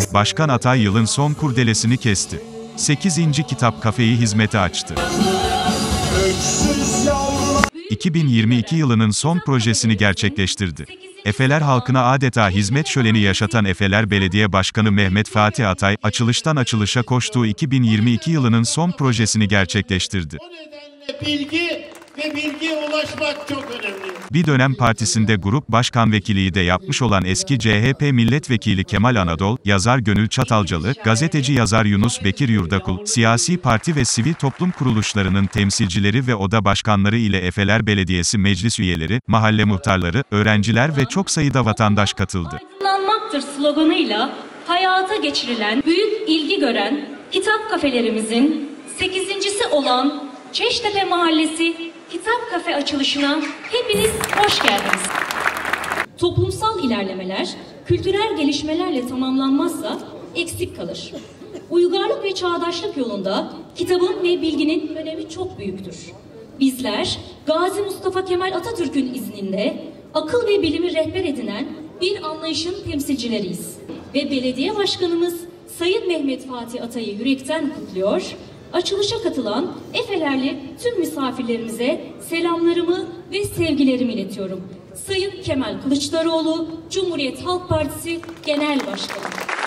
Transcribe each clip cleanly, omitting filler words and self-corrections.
Başkan Atay yılın son kurdelesini kesti. 8. Kitap Kafeyi hizmete açtı. 2022 yılının son projesini gerçekleştirdi. Efeler halkına adeta hizmet şöleni yaşatan Efeler Belediye Başkanı Mehmet Fatih Atay, açılıştan açılışa koştuğu 2022 yılının son projesini gerçekleştirdi. O nedenle bilgi ve bilgiye ulaşmak çok önemli. Bir dönem partisinde grup başkan vekiliği de yapmış olan eski CHP milletvekili Kemal Anadol, yazar Gönül Çatalcalı, gazeteci yazar Yunus Bekir Yurdakul, siyasi parti ve sivil toplum kuruluşlarının temsilcileri ve oda başkanları ile Efeler Belediyesi meclis üyeleri, mahalle muhtarları, öğrenciler ve çok sayıda vatandaş katıldı. Aydınlanmaktır sloganıyla hayata geçirilen, büyük ilgi gören kitap kafelerimizin 8.'si olan Çeştepe Mahallesi Kitap Kafe açılışına hepiniz hoş geldiniz. Toplumsal ilerlemeler, kültürel gelişmelerle tamamlanmazsa eksik kalır. Uygarlık ve çağdaşlık yolunda kitabın ve bilginin önemi çok büyüktür. Bizler, Gazi Mustafa Kemal Atatürk'ün izninde akıl ve bilimi rehber edinen bir anlayışın temsilcileriyiz. Ve belediye başkanımız Sayın Mehmet Fatih Atay'ı yürekten kutluyor. Açılışa katılan Efelerli tüm misafirlerimize selamlarımı ve sevgilerimi iletiyorum. Sayın Kemal Kılıçdaroğlu, Cumhuriyet Halk Partisi Genel Başkanı.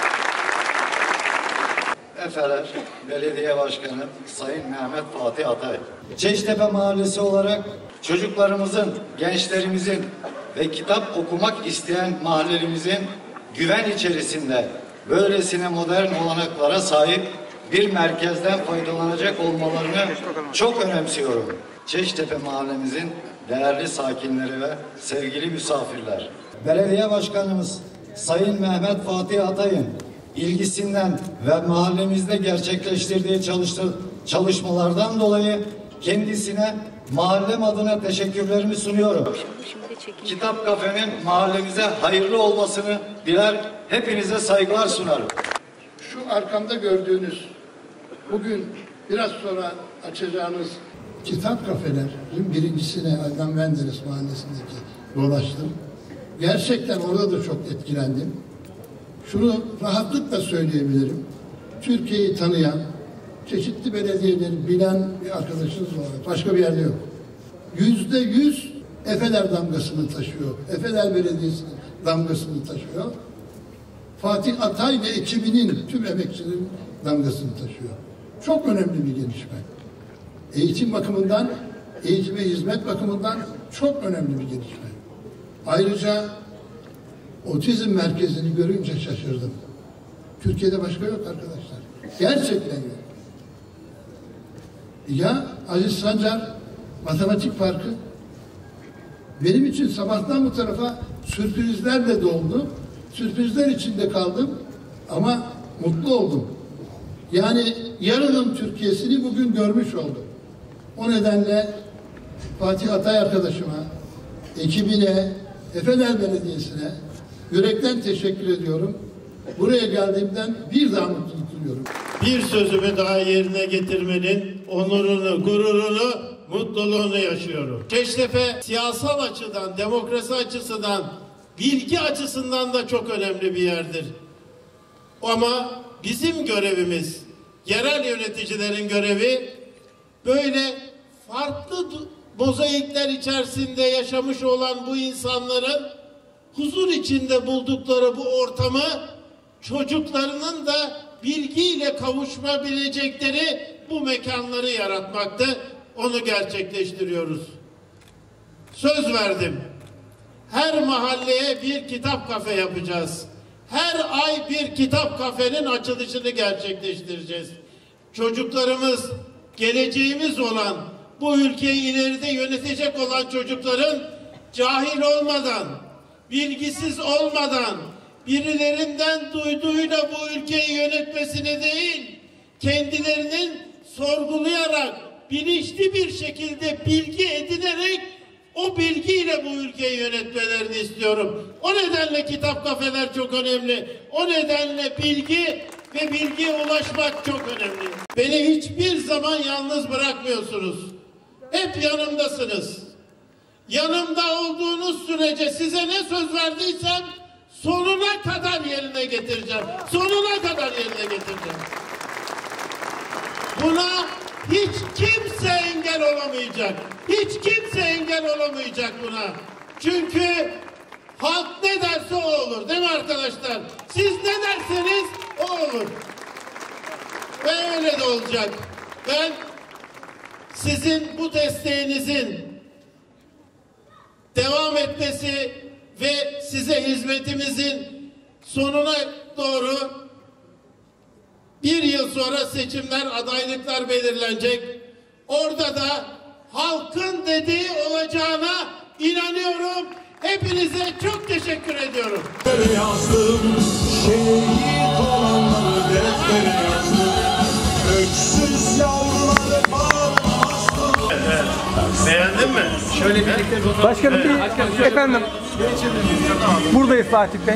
Efeler Belediye Başkanı Sayın Mehmet Fatih Atay. Çeştepe Mahallesi olarak çocuklarımızın, gençlerimizin ve kitap okumak isteyen mahallelerimizin güven içerisinde böylesine modern olanaklara sahip bir merkezden faydalanacak olmalarını çok önemsiyorum. Çeştepe mahallemizin değerli sakinleri ve sevgili misafirler. Belediye Başkanımız Sayın Mehmet Fatih Atay'ın ilgisinden ve mahallemizde gerçekleştirdiği çalışmalardan dolayı kendisine mahallem adına teşekkürlerimi sunuyorum. Kitap Kafe'nin mahallemize hayırlı olmasını diler, hepinize saygılar sunarım. Şu arkamda gördüğünüz, bugün biraz sonra açacağınız kitap kafelerin birincisine Adnan Menderes mahallesindeki dolaştım. Gerçekten orada da çok etkilendim. Şunu rahatlıkla söyleyebilirim. Türkiye'yi tanıyan, çeşitli belediyeleri bilen bir arkadaşınız var. Başka bir yerde yok. %100 Efeler damgasını taşıyor. Efeler Belediyesi'nin damgasını taşıyor. Fatih Atay ve ekibinin, tüm emekçilerin damgasını taşıyor. Çok önemli bir gelişme. Eğitim bakımından, eğitim ve hizmet bakımından çok önemli bir gelişme. Ayrıca otizm merkezini görünce şaşırdım. Türkiye'de başka yok arkadaşlar. Gerçekten yok. Ya Aziz Sancar Matematik Parkı, benim için sabahtan bu tarafa sürprizlerle doldu. Sürprizler içinde kaldım ama mutlu oldum. Yani yarının Türkiye'sini bugün görmüş oldum. O nedenle Fatih Atay arkadaşıma, ekibine, Efeler Belediyesi'ne yürekten teşekkür ediyorum. Buraya geldiğimden bir daha mutluluk duyuyorum. Bir sözümü daha yerine getirmenin onurunu, gururunu, mutluluğunu yaşıyorum. Çeştepe siyasal açıdan, demokrasi açısından, bilgi açısından da çok önemli bir yerdir. Ama bizim görevimiz, yerel yöneticilerin görevi, böyle farklı mozaikler içerisinde yaşamış olan bu insanların huzur içinde buldukları bu ortamı çocuklarının da bilgiyle kavuşabilecekleri bu mekanları yaratmakta. Onu gerçekleştiriyoruz. Söz verdim. Her mahalleye bir kitap kafe yapacağız. Her ay bir kitap kafenin açılışını gerçekleştireceğiz. Çocuklarımız, geleceğimiz olan, bu ülkeyi ileride yönetecek olan çocukların cahil olmadan, bilgisiz olmadan, birilerinden duyduğuyla bu ülkeyi yönetmesini değil, kendilerinin sorgulayarak, bilinçli bir şekilde bilgi edinerek o bilgiyle bu ülkeyi yönetmelerini istiyorum. O nedenle kitap kafeler çok önemli. O nedenle bilgi ve bilgiye ulaşmak çok önemli. Beni hiçbir zaman yalnız bırakmıyorsunuz. Hep yanımdasınız. Yanımda olduğunuz sürece size ne söz verdiysem sonuna kadar yerine getireceğim. Sonuna kadar yerine getireceğim. Buna hiç kimse engel olamayacak. Hiç kimse engel olamayacak buna. Çünkü halk ne derse o olur. Değil mi arkadaşlar? Siz ne derseniz o olur. Ve öyle de olacak. Ben sizin bu desteğinizin devam etmesi ve size hizmetimizin sonuna doğru bir yıl sonra seçimler, adaylıklar belirlenecek. Orada da halkın dediği olacağına inanıyorum. Hepinize çok teşekkür ediyorum. Yazdım, şehit olanları deftere yazdım. Öksüz yavruları bağlamazdım. Beğendin mi? Şöyle birlikte Başkanım, efendim. Buradayız Fatih Bey.